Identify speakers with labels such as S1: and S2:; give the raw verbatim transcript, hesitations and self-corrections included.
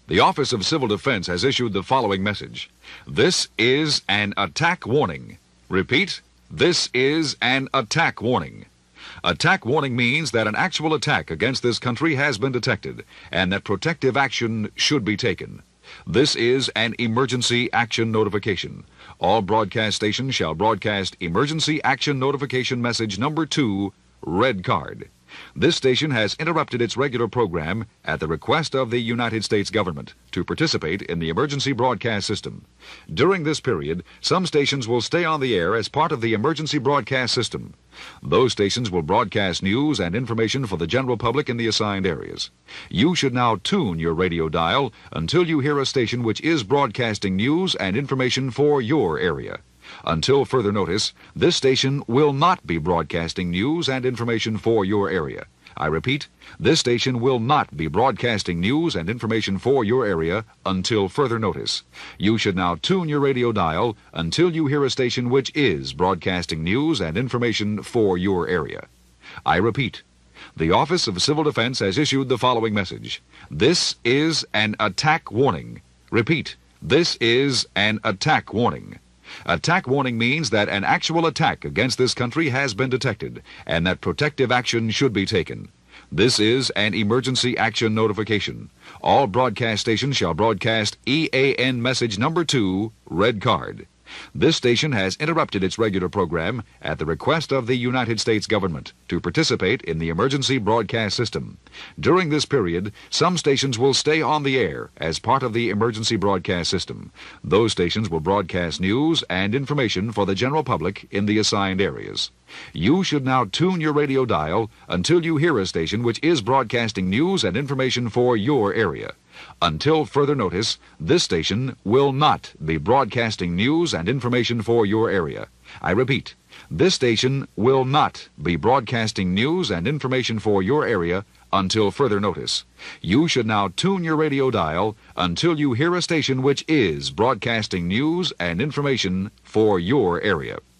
S1: The Office of Civil Defense has issued the following message. This is an attack warning. Repeat, this is an attack warning. Attack warning means that an actual attack against this country has been detected and that protective action should be taken. This is an emergency action notification. All broadcast stations shall broadcast emergency action notification message number two, red card. This station has interrupted its regular program at the request of the United States government to participate in the emergency broadcast system. During this period, some stations will stay on the air as part of the emergency broadcast system. Those stations will broadcast news and information for the general public in the assigned areas. You should now tune your radio dial until you hear a station which is broadcasting news and information for your area. Until further notice, this station will not be broadcasting news and information for your area. I repeat, this station will not be broadcasting news and information for your area until further notice. You should now tune your radio dial until you hear a station which is broadcasting news and information for your area. I repeat, the Office of Civil Defense has issued the following message. This is an attack warning. Repeat, this is an attack warning. Attack warning means that an actual attack against this country has been detected and that protective action should be taken. This is an emergency action notification. All broadcast stations shall broadcast E A N message number two, red card. This station has interrupted its regular program at the request of the United States government to participate in the emergency broadcast system. During this period, some stations will stay on the air as part of the emergency broadcast system. Those stations will broadcast news and information for the general public in the assigned areas. You should now tune your radio dial until you hear a station which is broadcasting news and information for your area. Until further notice, this station will not be broadcasting news and information for your area. I repeat, this station will not be broadcasting news and information for your area until further notice. You should now tune your radio dial until you hear a station which is broadcasting news and information for your area.